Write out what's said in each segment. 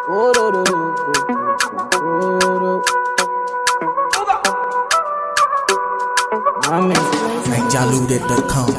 MashUp.com.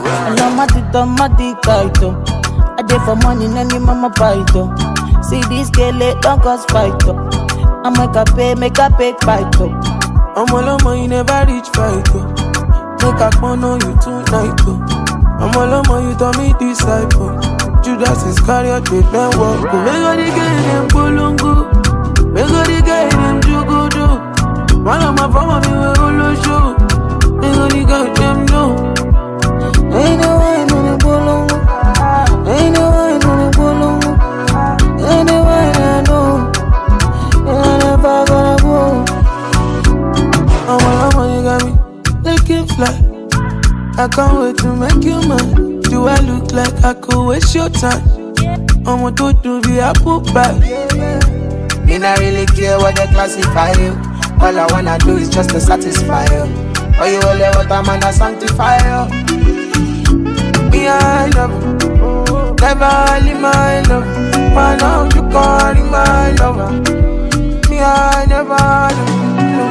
I dey for money, any mama fight. See this girl, don't cause fight. I make a pay fight. I'm Olomo, you never reach fight. Make a phone on you tonight. I'm Olomo, you tell me disciple. Judas Iscariot, they don't walk. Make all the girls them polongo. Make all the girls them jugodo. One of my family we all show. Make all the girls them know. Ain't no one on the polongo. Ain't no one on the polongo. Ain't no one I know. I never gonna go. I'm Olomo, you got me. Make it fly. I can't wait to make you mine. Do I look like I could waste your time? I'm a to be apple pie. Me not really care what they classify you. All I wanna do is just to satisfy you. Or you only what I'm gonna sanctify you. Me I love you. Never leave my love. My love you calling my lover. Me I never love.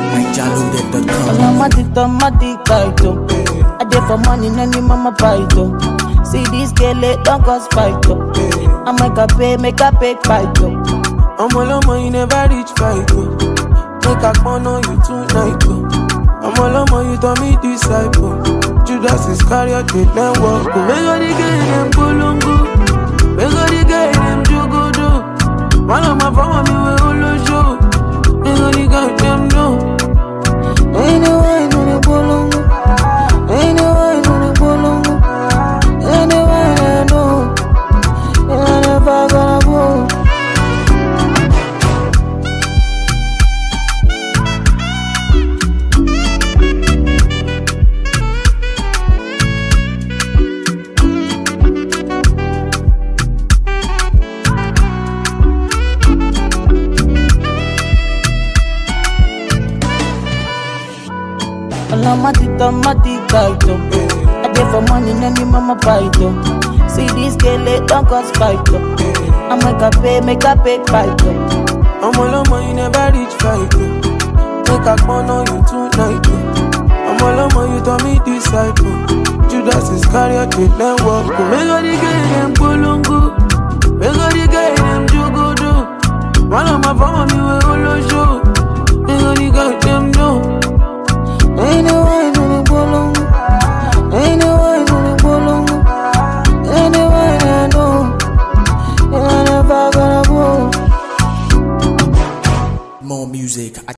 MashUp.com. I dey for money, any mama fight. See this girl, don't cause fight. I make a pay fight. I'm Olomo, you never reach fight. Make a phone on you tonight. I'm Olomo, you tell me disciple. Judas Iscariot, they don't walk. Make all the girls them polongo. Make all the girls them jugodo. One of my family we all show. Make all the girls them know. Ain't no one on the polongo. Ain't no one on the polongo. Ain't no one I know. I never gonna go. I dey for money, any mama fight. See this girl, don't cause fight. I make a pay fight. I'm Olomo, you never reach fight. Make a phone on you tonight. I'm Olomo, you tell me disciple. Judas Iscariot, they don't walk. Make all the girls them polongo. Make all the girls them jugodo. One of my family we all show. Make all the girls them know. Ain't no one on the polongo. Ain't no one on the polongo. Ain't no one I know. I never gonna go. More music at